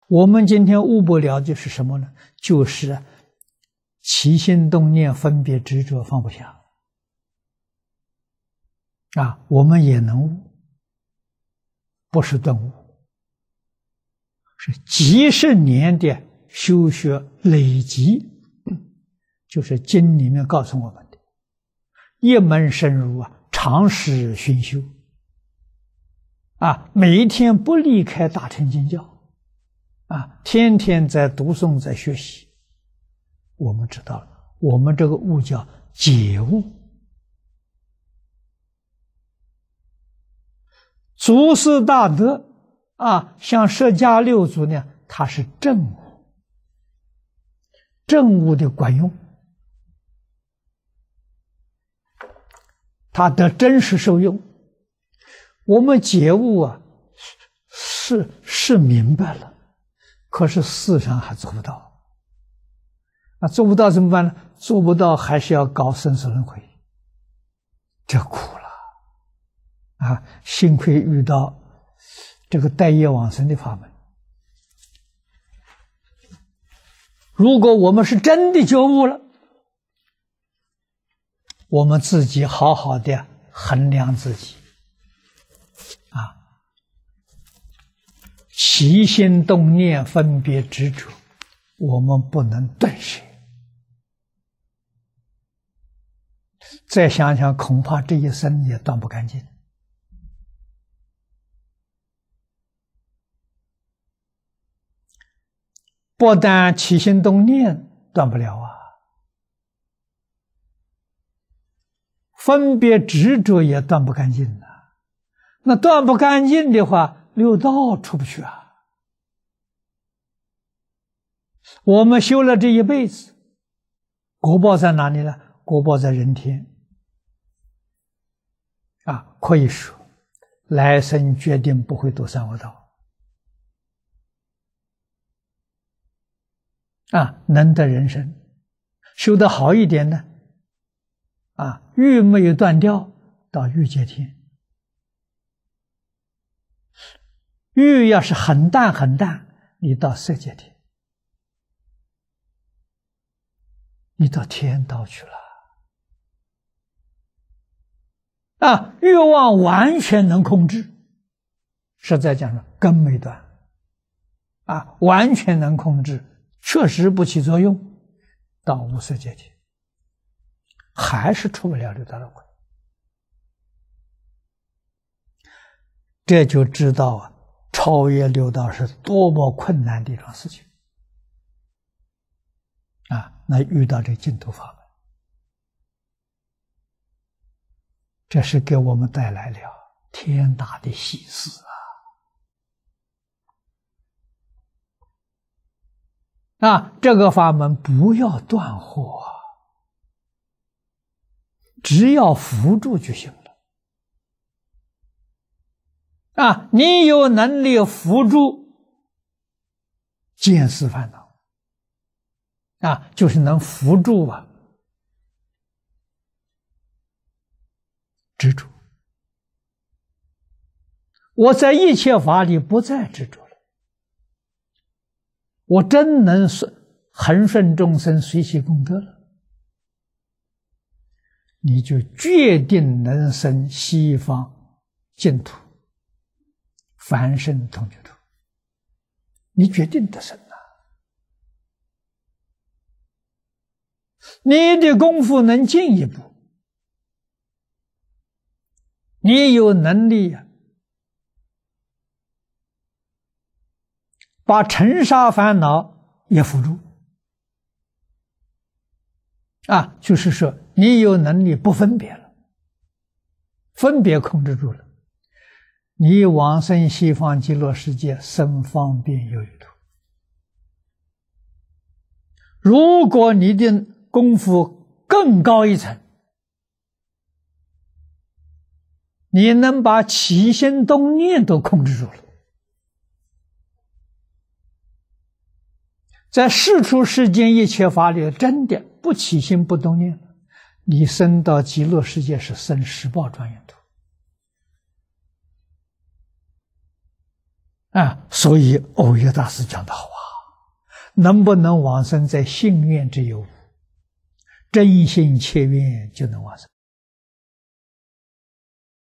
我们今天悟不了的是什么呢？就是起心动念、分别执着放不下啊！我们也能悟，不是顿悟，是几十年的修学累积，就是经里面告诉我们的，一门深入啊，长时熏修啊，每一天不离开大乘经教啊，天天在读诵，在学习，我们知道了，我们这个悟叫解悟。祖师大德啊，像释迦六祖呢，他是证悟，证悟的管用，他得真实受用。我们解悟啊，是明白了，可是事上还做不到啊，做不到怎么办呢？做不到还是要搞生死轮回，这苦了啊！幸亏遇到这个带业往生的法门。如果我们是真的觉悟了，我们自己好好的衡量自己啊，起心动念、分别执着，我们不能断舍。再想想，恐怕这一生也断不干净。不但起心动念断不了啊，分别执着也断不干净啊。那断不干净的话，六道出不去啊。我们修了这一辈子，果报在哪里呢？果报在人天啊，可以说来生决定不会堕三恶道啊，能得人身。修得好一点呢啊，欲没有断掉，到欲界天。欲要是很淡很淡，你到色界天，你到天道去了啊！欲望完全能控制，实在讲说根没断啊，完全能控制，确实不起作用，到无色界天还是出不了六道轮回。这就知道啊，超越六道是多么困难的一桩事情啊！那遇到这净土法门，这是给我们带来了天大的喜事啊！这个法门不要断惑，只要扶助就行了啊！你有能力扶助见思烦恼啊，就是能扶助啊执着。我在一切法里不再执着了，我真能恒顺众生，随喜功德了，你就决定能生西方净土凡圣同居土，你决定得生啊！你的功夫能进一步，你有能力啊，把尘沙烦恼也扶住啊，就是说你有能力不分别了，分别控制住了，你往生西方极乐世界生方便有余土。如果你的功夫更高一层，你能把起心动念都控制住了，在世出世间一切法里，真的不起心不动念，你升到极乐世界是生十报庄严土所以耦约大师讲得好啊，能不能往生在信愿之有无？真心切愿就能往生。